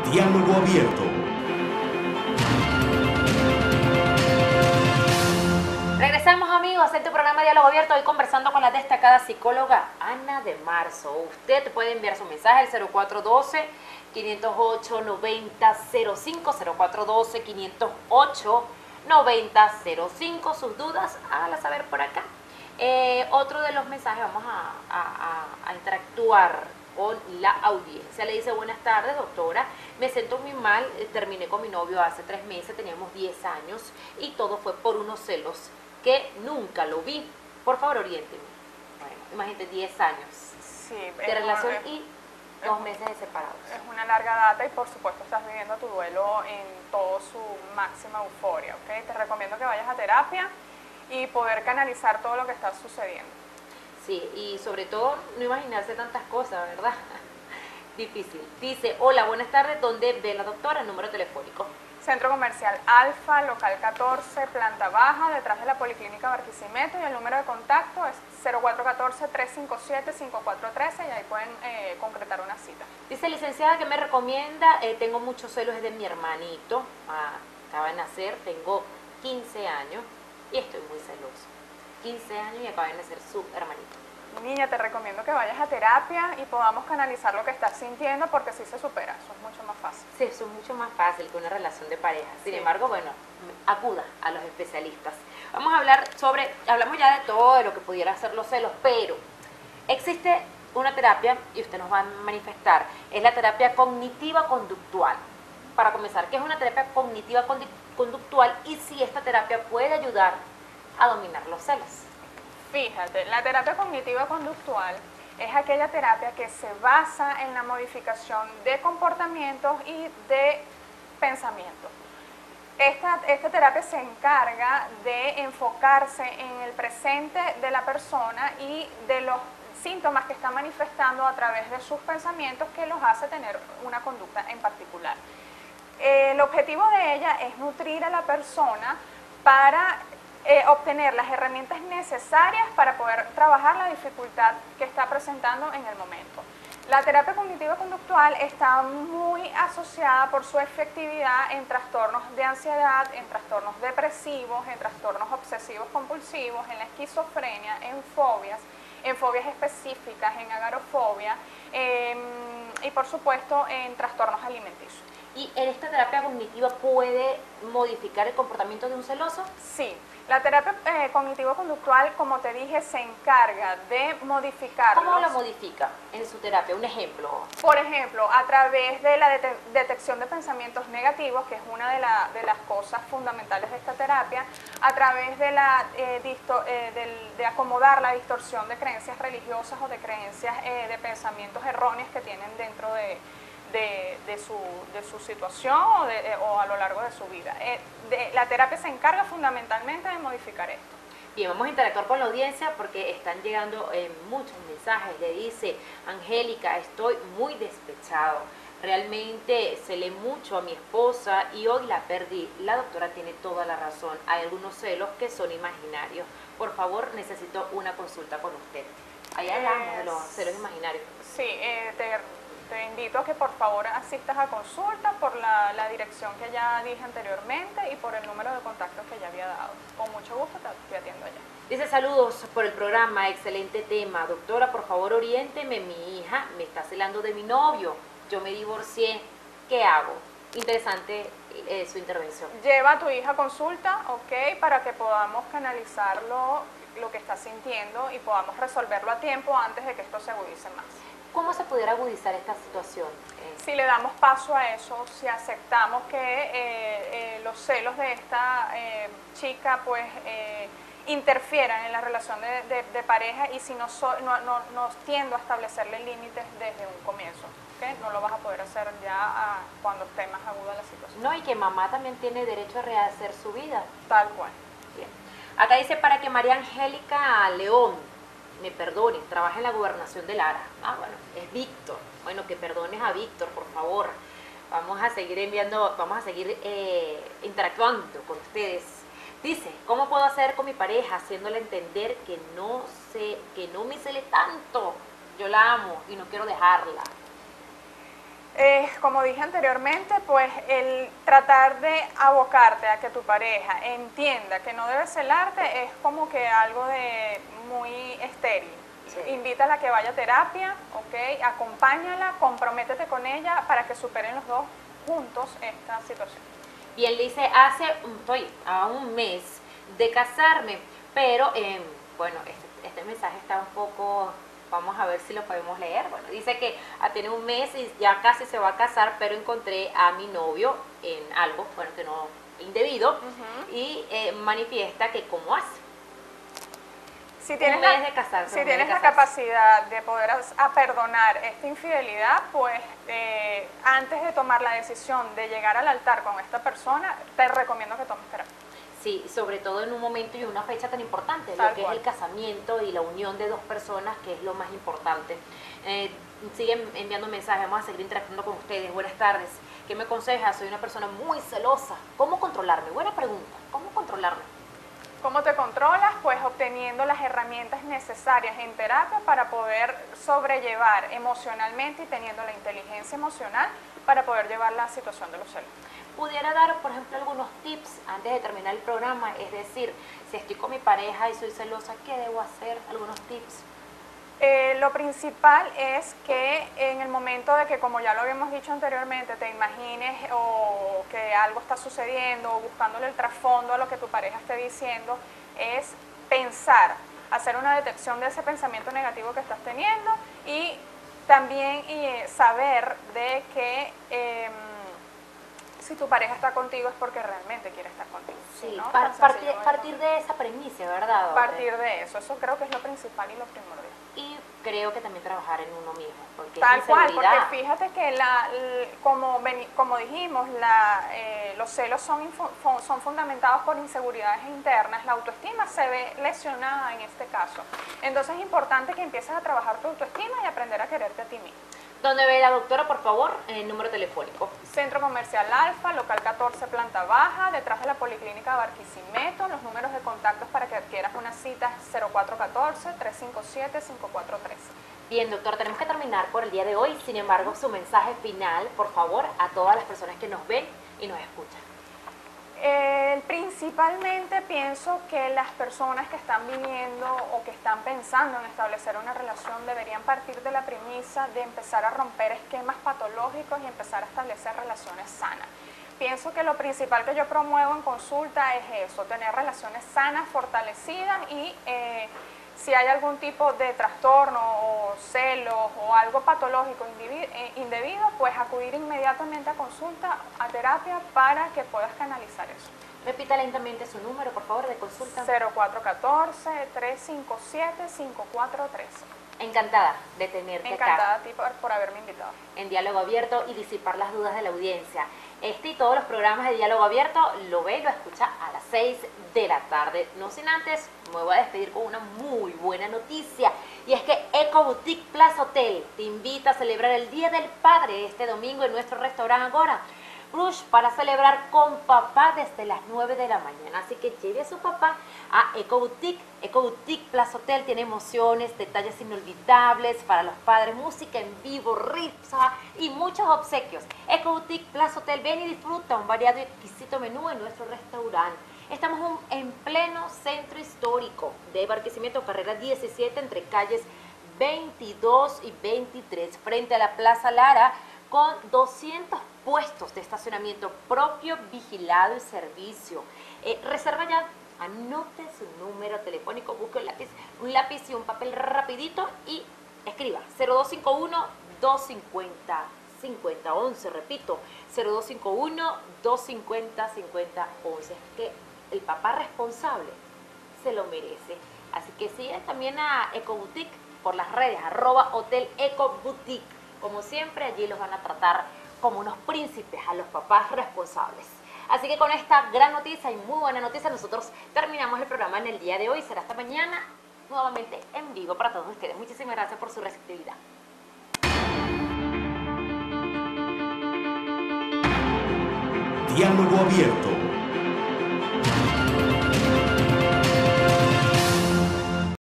Diálogo Abierto. Regresamos, amigos, en tu programa Diálogo Abierto, hoy conversando con la destacada psicóloga Ana de Marzo. Usted puede enviar su mensaje al 0412-508-9005, 0412-508-9005, sus dudas, hágalas saber por acá. Otro de los mensajes, vamos a interactuar con la audiencia. Le dice: buenas tardes, doctora, me siento muy mal, terminé con mi novio hace 3 meses, teníamos 10 años y todo fue por unos celos que nunca lo vi. Por favor, oriénteme. Bueno, imagínate, 10 años Sí, de relación y 2 meses de separados. Es una larga data y por supuesto estás viviendo tu duelo en toda su máxima euforia, ¿ok? Te recomiendo que vayas a terapia y poder canalizar todo lo que está sucediendo. Sí, y sobre todo no imaginarse tantas cosas, ¿verdad? Difícil. Dice: hola, buenas tardes, ¿dónde ve la doctora? El número telefónico. Centro Comercial Alfa, local 14, planta baja, detrás de la Policlínica Barquisimeto, y el número de contacto es 0414-357-5413 y ahí pueden concretar una cita. Dice: licenciada, ¿qué me recomienda? Tengo muchos celos de mi hermanito, acaba de nacer, tengo 15 años y estoy muy celoso. 15 años y acaba de nacer su hermanito. Niña, te recomiendo que vayas a terapia y podamos canalizar lo que estás sintiendo, porque sí se supera, eso es mucho más fácil. Sí, eso es mucho más fácil que una relación de pareja. Sin Sí. embargo, bueno, acuda a los especialistas. Vamos a hablar hablamos ya de todo, de lo que pudiera ser los celos, pero existe una terapia, y usted nos va a manifestar, es la terapia cognitiva conductual. Para comenzar, ¿qué es una terapia cognitiva conductual y si esta terapia puede ayudar a dominar los celos? Fíjate, la terapia cognitiva conductual es aquella terapia que se basa en la modificación de comportamientos y de pensamientos. Esta terapia se encarga de enfocarse en el presente de la persona y de los síntomas que está manifestando a través de sus pensamientos que los hace tener una conducta en particular. El objetivo de ella es nutrir a la persona para obtener las herramientas necesarias para poder trabajar la dificultad que está presentando en el momento. La terapia cognitiva conductual está muy asociada por su efectividad en trastornos de ansiedad, en trastornos depresivos, en trastornos obsesivos compulsivos, en la esquizofrenia, en fobias específicas, en agorafobia y por supuesto en trastornos alimenticios. ¿Y en esta terapia cognitiva puede modificar el comportamiento de un celoso? Sí, la terapia cognitivo-conductual, como te dije, se encarga de modificarlos. ¿Cómo lo modifica en su terapia? Un ejemplo. Por ejemplo, a través de la detección de pensamientos negativos, que es una de las cosas fundamentales de esta terapia, a través de de acomodar la distorsión de creencias religiosas o de creencias de pensamientos erróneos que tienen dentro de su situación o a lo largo de su vida. La terapia se encarga fundamentalmente de modificar esto. Bien, vamos a interactuar con la audiencia porque están llegando muchos mensajes. Le dice: Angélica, estoy muy despechado. Realmente celé mucho a mi esposa y hoy la perdí. La doctora tiene toda la razón. Hay algunos celos que son imaginarios. Por favor, necesito una consulta con usted. Ahí hablamos de los celos imaginarios. Sí, te invito a que por favor asistas a consulta por la dirección que ya dije anteriormente y por el número de contactos que ya había dado. Con mucho gusto te atiendo allá. Dice: saludos por el programa, excelente tema. Doctora, por favor oriénteme, mi hija me está celando de mi novio. Yo me divorcié, ¿qué hago? Interesante su intervención. Lleva a tu hija a consulta, ¿ok? Para que podamos canalizar lo que está sintiendo y podamos resolverlo a tiempo antes de que esto se agudice más. ¿Cómo se pudiera agudizar esta situación? Si le damos paso a eso, si aceptamos que los celos de esta chica pues interfieran en la relación de pareja y si nos tiendo a establecerle límites desde un comienzo, ¿okay? No lo vas a poder hacer ya cuando esté más aguda la situación. No, y que mamá también tiene derecho a rehacer su vida. Tal cual. Bien. Acá dice: para que María Angélica León me perdone, trabaja en la gobernación de Lara. Bueno, es Víctor. Bueno, que perdones a Víctor, por favor. Vamos a seguir interactuando con ustedes. Dice: ¿cómo puedo hacer con mi pareja haciéndole entender que no me cele tanto? Yo la amo y no quiero dejarla. Como dije anteriormente, pues el tratar de abocarte a que tu pareja entienda que no debe celarte es como que algo de muy estéril. Sí. Invítala a que vaya a terapia, ¿ok? Acompáñala, comprométete con ella para que superen los dos juntos esta situación. Y él dice, estoy a un mes de casarme, pero bueno, este mensaje está un poco, vamos a ver si lo podemos leer. Bueno, dice que tiene un mes y ya casi se va a casar, pero encontré a mi novio en algo, bueno, que no indebido, y manifiesta que cómo hace. Si tienes, un mes de casarse, si un mes tienes de la casarse. capacidad de poder perdonar esta infidelidad, pues antes de tomar la decisión de llegar al altar con esta persona, te recomiendo que tomes terapia. Sí, sobre todo en un momento y una fecha tan importante, Tal lo que cual. es el casamiento y la unión de dos personas, que es lo más importante. Siguen enviando mensajes, vamos a seguir interactuando con ustedes. Buenas tardes. ¿Qué me aconseja? Soy una persona muy celosa. ¿Cómo controlarme? Buena pregunta. ¿Cómo controlarme? ¿Cómo te controlas? Pues obteniendo las herramientas necesarias en terapia para poder sobrellevar emocionalmente y teniendo la inteligencia emocional para poder llevar la situación de los celos. Pudiera dar, por ejemplo, algunos tips antes de terminar el programa, es decir, si estoy con mi pareja y soy celosa, ¿qué debo hacer? Algunos tips. Lo principal es que en el momento de que, como ya lo habíamos dicho anteriormente, te imagines o que algo está sucediendo o buscándole el trasfondo a lo que tu pareja esté diciendo, es pensar, hacer una detección de ese pensamiento negativo que estás teniendo y también saber de que si tu pareja está contigo es porque realmente quiere estar contigo. Sí, ¿no? partir de esa premisa, ¿verdad? Partir de eso creo que es lo principal y lo primordial. Y creo que también trabajar en uno mismo, porque Tal es cual, inseguridad. porque fíjate que como dijimos, los celos son fundamentados por inseguridades internas, la autoestima se ve lesionada en este caso. Entonces es importante que empieces a trabajar tu autoestima y aprender a quererte a ti mismo. ¿Dónde ve la doctora, por favor? El número telefónico. Centro Comercial Alfa, local 14, planta baja, detrás de la Policlínica Barquisimeto. Los números de contactos para que adquieras una cita es 0414-357-5413. Bien, doctor, tenemos que terminar por el día de hoy. Sin embargo, su mensaje final, por favor, a todas las personas que nos ven y nos escuchan. Principalmente pienso que las personas que están viviendo o que están pensando en establecer una relación deberían partir de la premisa de empezar a romper esquemas patológicos y empezar a establecer relaciones sanas. Pienso que lo principal que yo promuevo en consulta es eso, tener relaciones sanas, fortalecidas y si hay algún tipo de trastorno o celos o algo patológico indebido, pues acudir inmediatamente a consulta, a terapia para que puedas canalizar eso. Repita lentamente su número, por favor, de consulta. 0414-357-5413. Encantada de tenerte Encantada acá a ti por haberme invitado. en Diálogo Abierto y disipar las dudas de la audiencia. Este y todos los programas de Diálogo Abierto lo ve y lo escucha a las 6 de la tarde. No sin antes, me voy a despedir con una muy buena noticia. Y es que Eco Boutique Plaza Hotel te invita a celebrar el Día del Padre este domingo en nuestro restaurante Agora. Brush para celebrar con papá desde las 9 de la mañana. Así que lleve a su papá a Eco Boutique. Eco Boutique Plaza Hotel tiene emociones, detalles inolvidables para los padres, música en vivo, risa y muchos obsequios. Eco Boutique Plaza Hotel, ven y disfruta un variado y exquisito menú en nuestro restaurante. Estamos en pleno centro histórico de Barquisimeto, carrera 17, entre calles 22 y 23, frente a la Plaza Lara, con 200 puestos de estacionamiento propio, vigilado y servicio. Reserva ya, anote su número telefónico, busque un lápiz y un papel rapidito y escriba 0251-250-5011, repito, 0251-250-5011. Es que el papá responsable se lo merece. Así que sigan también a Eco Boutique por las redes, @Hotel Eco Boutique. Como siempre, allí los van a tratar como unos príncipes a los papás responsables. Así que con esta gran noticia y muy buena noticia, nosotros terminamos el programa en el día de hoy. Será hasta mañana, nuevamente en vivo para todos ustedes. Muchísimas gracias por su receptividad. Diálogo Abierto.